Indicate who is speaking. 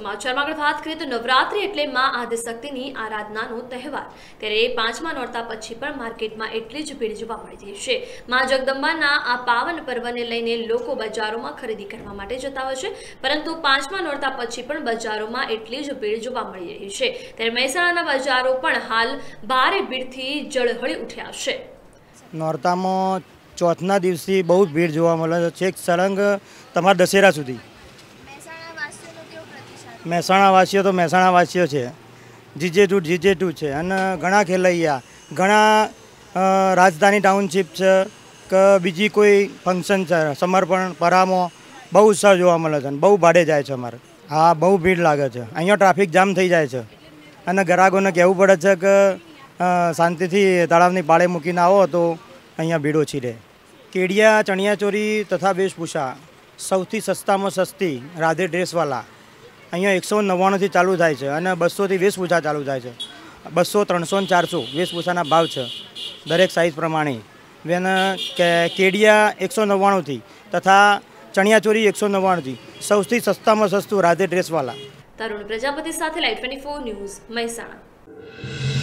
Speaker 1: સમાચારમાં આગળ વાત કરીએ તો નવરાત્રી એટલે માં આદિશક્તિની આરાધનાનો તહેવાર, ત્યારે પાંચમા નોરતા પછી પણ માર્કેટમાં એટલી જ ભીડ જોવા મળી રહી છે। માં જગદંબાના આ પાવન પર્વને લઈને લોકો બજારોમાં ખરીદી કરવા માટે જતા હોય છે, પરંતુ પાંચમા નોરતા પછી પણ બજારોમાં એટલી જ ભીડ જોવા મળી રહી છે। ત્યારે મહેસાણાના બજારો પણ હાલ ભારે ભીડથી ઝળહળી ઉઠ્યા છે।
Speaker 2: નોરતામાં ચોથના દિવસે બહુ ભીડ જોવા મળે છે, છેક સળંગ તમારા દશેરા સુધી। મહેસાણાવાસીઓ તો મહેસાણાવાસીઓ છે, જીજે છે અને ઘણા ખેલૈયા, ઘણા રાજધાની ટાઉનશીપ છે કે બીજી કોઈ ફંક્શન છે, સમર્પણ પરામાં બહુ ઉત્સાહ જોવા મળે છે અને બહુ ભાડે જાય છે અમારે। હા, બહુ ભીડ લાગે છે, અહીંયા ટ્રાફિક જામ થઈ જાય છે અને ગ્રાહકોને કહેવું પડે છે કે શાંતિથી તળાવની પાળે મૂકીને આવો તો અહીંયા ભીડ ઓછી રહે। કેડિયા, ચણિયાચોળી તથા વેશભૂષા સૌથી સસ્તામાં સસ્તી રાધે ડ્રેસવાલા અહીંયા 199થી ચાલુ થાય છે અને 200થી વેશભૂષા ચાલુ થાય છે। 200, 300 ને 400 વેશભૂષાના ભાવ છે દરેક સાઇઝ પ્રમાણે। વેન કેડિયા 199થી તથા ચણિયાચોળી 199થી સૌથી સસ્તામાં સસ્તું રાધે ડ્રેસવાલા।
Speaker 1: તરુણ પ્રજાપતિ સાથે લાઈવ 24 ન્યૂઝ, મહેસાણા।